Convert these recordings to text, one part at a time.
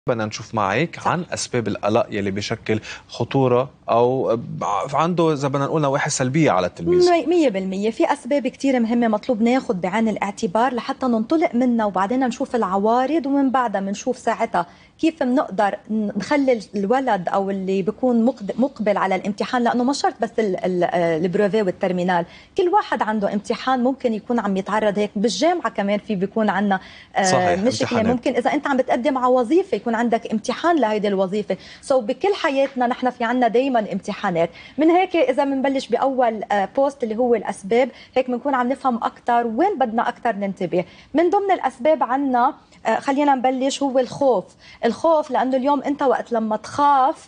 بدنا نشوف معك صح. عن أسباب القلق يلي بيشكل خطورة أو عنده إذا بدنا نقول نواحي سلبية على التلميذ. 100% في أسباب كتير مهمة مطلوب ناخد بعين الاعتبار لحتى ننطلق منها، وبعدين نشوف العوارض، ومن بعدها بنشوف ساعتها كيف بنقدر نخلي الولد أو اللي بيكون مقبل على الامتحان، لأنه مش شرط بس البروفي والترمينال، كل واحد عنده امتحان ممكن يكون عم يتعرض هيك. بالجامعة كمان في بيكون عنا صحيح، مشكلة، امتحانات. ممكن إذا أنت عم بتقدم على وظيفة يكون عندك امتحان لهيدي الوظيفة. بكل حياتنا نحن في عنا دايما امتحانات. من هيك إذا بنبلش بأول بوست اللي هو الأسباب، هيك بنكون عم نفهم أكثر وين بدنا أكثر ننتبه. من ضمن الأسباب عنا خلينا نبلش هو الخوف، لأنه اليوم أنت وقت لما تخاف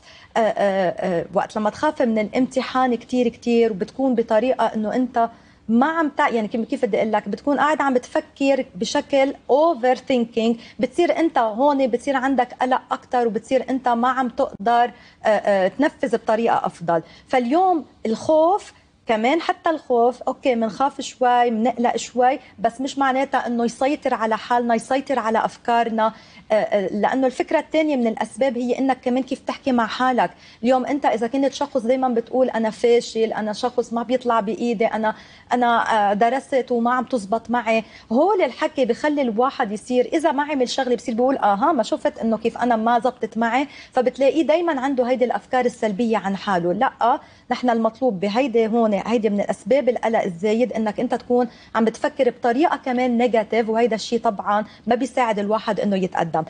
من الامتحان كتير كتير، وبتكون بطريقة أنه أنت ما عم يعني كيف بدي اقول لك، بتكون قاعد عم بتفكر بشكل اوفر ثينكينج، بتصير انت هون بتصير عندك قلق اكثر، وبتصير انت ما عم تقدر تنفذ بطريقه افضل. فاليوم الخوف كمان، حتى الخوف اوكي بنخاف شوي بنقلق شوي، بس مش معناتها انه يسيطر على حالنا، يسيطر على افكارنا. لانه الفكره الثانيه من الاسباب هي انك كمان كيف تحكي مع حالك. اليوم انت اذا كنت شخص دائما بتقول انا فاشل، انا شخص ما بيطلع بايدي، انا درست وما عم تزبط معي، هول الحكي بخلي الواحد يصير اذا ما عمل شغله بصير بيقول اها ما شفت انه كيف انا ما زبطت معي، فبتلاقيه دائما عنده هيدي الافكار السلبيه عن حاله. لا، نحن المطلوب بهيدي هون، هيدي من الاسباب القلق الزايد، انك انت تكون عم بتفكر بطريقه كمان نيجاتيف، وهيدا الشيء طبعا ما بيساعد الواحد انه يتقدم.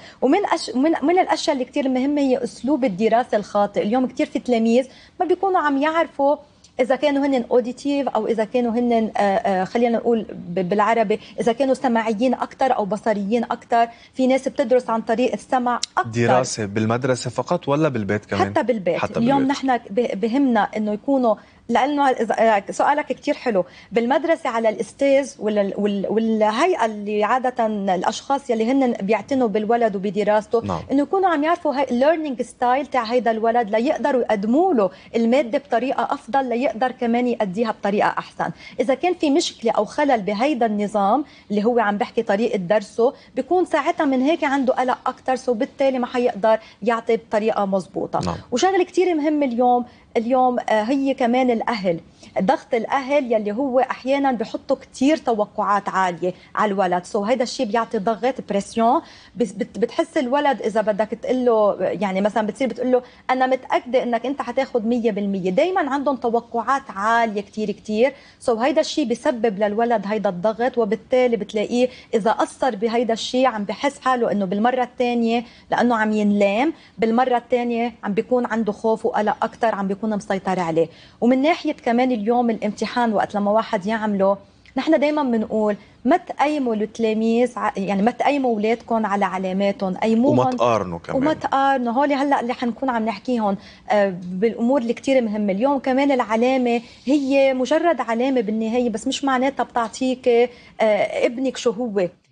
من الاشياء اللي كثير مهمه هي اسلوب الدراسه الخاطئ. اليوم كثير في تلاميذ ما بيكونوا عم يعرفوا اذا كانوا هن اوديتيف او اذا كانوا هن خلينا نقول بالعربي اذا كانوا سماعيين اكثر او بصريين اكثر. في ناس بتدرس عن طريق السمع اكثر. دراسة بالمدرسة فقط ولا بالبيت كمان؟ حتى بالبيت حتى اليوم بالبيت. نحن بهمنا انه يكونوا، لانه سؤالك كثير حلو. بالمدرسه على الاستاذ والهيئه اللي عاده الاشخاص يلي هن بيعتنوا بالولد وبدراسته، نعم. انه يكونوا عم يعرفوا هاي الليرنينج ستايل تاع هيدا الولد، ليقدروا يقدموا له الماده بطريقه افضل، ليقدر كمان يأديها بطريقه احسن. اذا كان في مشكله او خلل بهيدا النظام اللي هو عم بحكي طريقه درسه، بيكون ساعتها من هيك عنده قلق اكثر، بالتالي ما حيقدر يعطي بطريقه مضبوطه. نعم. وشغله كثير مهم اليوم هي كمان الأهل. ضغط الأهل يلي هو أحيانا بحطوا كتير توقعات عالية على الولد، هيدا الشيء بيعطي ضغط بريسيون. بتحس الولد إذا بدك تقول له، يعني مثلا بتصير بتقول له أنا متأكدة إنك أنت حتاخد 100%، دايما عندهم توقعات عالية كتير كتير. هيدا الشيء بيسبب للولد هيدا الضغط، وبالتالي بتلاقيه إذا أثر بهيدا الشيء عم بحس حاله إنه بالمرة الثانية لأنه عم ينلام، بالمرة الثانية عم بيكون عنده خوف وقلق أكتر، عم بيكون مسيطر عليه. ومن ناحية كمان اليوم الامتحان وقت لما واحد يعمله، نحن دايما بنقول ما تقيموا التلاميذ، يعني ما تقيموا اولادكم على علاماتهم، وما قيموهم تقارنوا وما كمان. تقارنوا. هول هلا اللي حنكون عم نحكيهم بالامور اللي كثير مهمه. اليوم كمان العلامه هي مجرد علامه بالنهايه، بس مش معناتها بتعطيك ابنك شو هو.